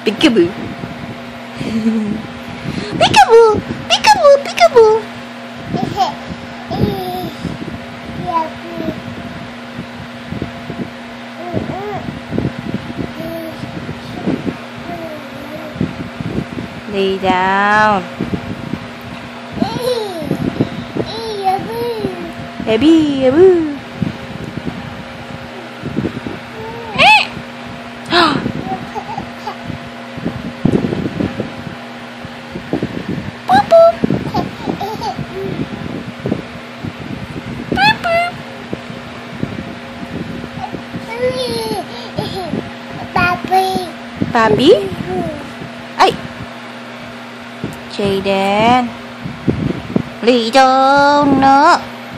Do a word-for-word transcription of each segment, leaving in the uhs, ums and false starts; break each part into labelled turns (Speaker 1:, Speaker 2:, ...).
Speaker 1: Peekaboo. Peekaboo. Peekaboo. Peekaboo. Lay down. Baby, boo. Papi? Ay! Jaden. Lý đâu nữa?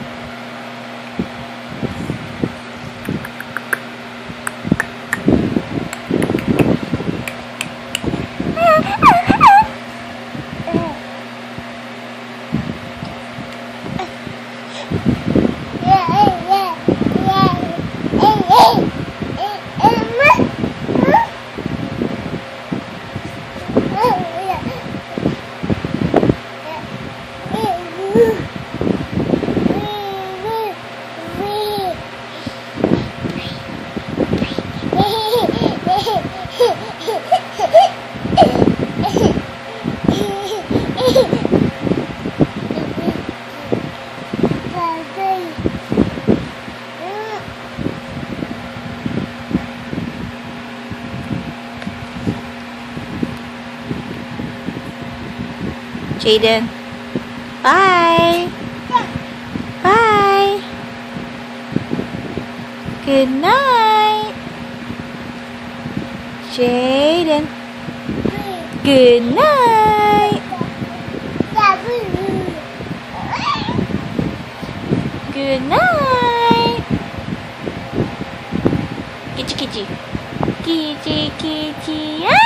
Speaker 1: Jaden, bye. Bye. Good night. Jaden. Good night. Good night. Kitty kitty. Kitty kitty.